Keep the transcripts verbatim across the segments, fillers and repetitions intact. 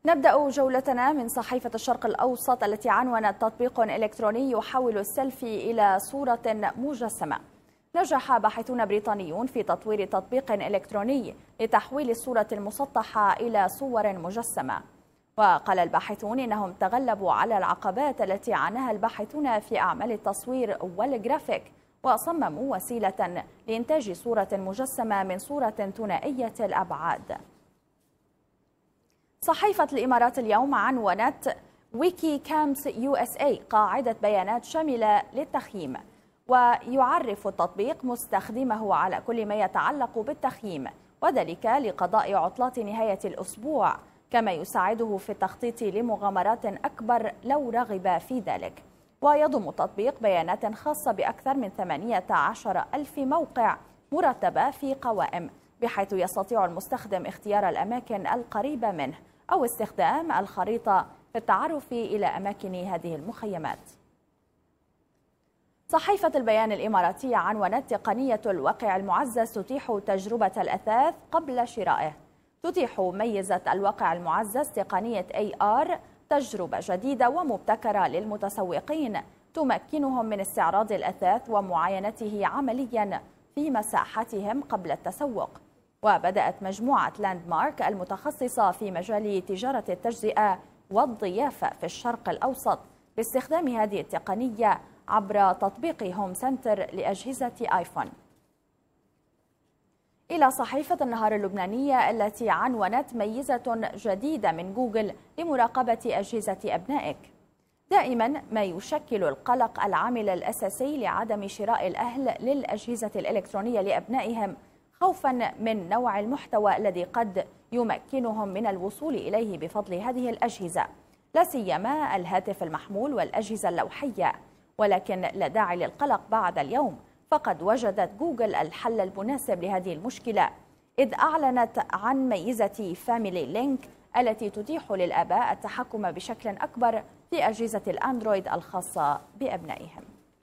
نبدأ جولتنا من صحيفة الشرق الأوسط التي عنونت تطبيق إلكتروني يحول السيلفي إلى صورة مجسمة. نجح باحثون بريطانيون في تطوير تطبيق إلكتروني لتحويل الصورة المسطحة إلى صور مجسمة. وقال الباحثون إنهم تغلبوا على العقبات التي عاناها الباحثون في أعمال التصوير والجرافيك، وصمموا وسيلة لإنتاج صورة مجسمة من صورة ثنائية الأبعاد. صحيفة الإمارات اليوم عنونت ويكي كامس يو اس اي قاعدة بيانات شاملة للتخييم، ويعرف التطبيق مستخدمه على كل ما يتعلق بالتخييم، وذلك لقضاء عطلات نهاية الأسبوع، كما يساعده في التخطيط لمغامرات أكبر لو رغب في ذلك. ويضم التطبيق بيانات خاصة بأكثر من ثمانية عشر ألف موقع مرتبة في قوائم، بحيث يستطيع المستخدم اختيار الأماكن القريبة منه أو استخدام الخريطة في التعرف إلى أماكن هذه المخيمات. صحيفة البيان الإماراتية عنونت تقنية الواقع المعزز تتيح تجربة الأثاث قبل شرائه. تتيح ميزة الواقع المعزز تقنية إيه آر تجربة جديدة ومبتكرة للمتسوقين تمكنهم من استعراض الأثاث ومعاينته عمليا في مساحتهم قبل التسوق. وبدأت مجموعة لاندمارك المتخصصة في مجال تجارة التجزئة والضيافة في الشرق الأوسط باستخدام هذه التقنية عبر تطبيق هوم سنتر لأجهزة آيفون. إلى صحيفة النهار اللبنانية التي عنونت ميزة جديدة من جوجل لمراقبة أجهزة أبنائك. دائما ما يشكل القلق العامل الأساسي لعدم شراء الأهل للأجهزة الإلكترونية لأبنائهم خوفا من نوع المحتوى الذي قد يمكنهم من الوصول إليه بفضل هذه الأجهزة، لا سيما الهاتف المحمول والأجهزة اللوحية. ولكن لا داعي للقلق بعد اليوم، فقد وجدت جوجل الحل المناسب لهذه المشكلة، إذ أعلنت عن ميزة فاميلي لينك التي تتيح للآباء التحكم بشكل أكبر في أجهزة الأندرويد الخاصة بأبنائهم.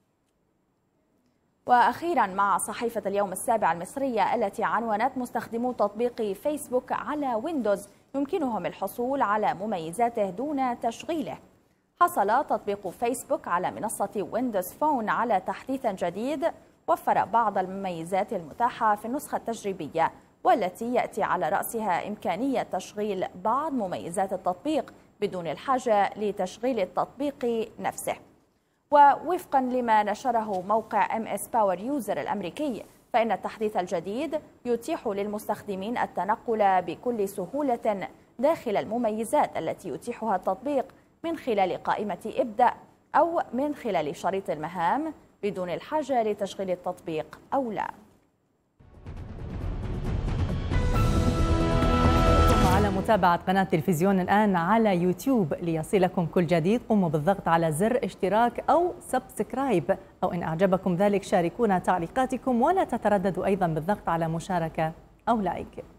وأخيرا مع صحيفة اليوم السابع المصرية التي عنونت مستخدمو تطبيق فيسبوك على ويندوز يمكنهم الحصول على مميزاته دون تشغيله. حصل تطبيق فيسبوك على منصة ويندوز فون على تحديث جديد وفر بعض المميزات المتاحة في النسخة التجريبية، والتي يأتي على رأسها إمكانية تشغيل بعض مميزات التطبيق بدون الحاجة لتشغيل التطبيق نفسه. ووفقا لما نشره موقع ام اس باور يوزر الأمريكي، فإن التحديث الجديد يتيح للمستخدمين التنقل بكل سهولة داخل المميزات التي يتيحها التطبيق من خلال قائمة ابدأ أو من خلال شريط المهام بدون الحاجة لتشغيل التطبيق أو لا. على متابعة قناة تلفزيون الآن على يوتيوب ليصلكم كل جديد. قوموا بالضغط على زر اشتراك أو سبسكرايب، أو إن أعجبكم ذلك شاركونا تعليقاتكم، ولا تترددوا أيضا بالضغط على مشاركة أو لايك.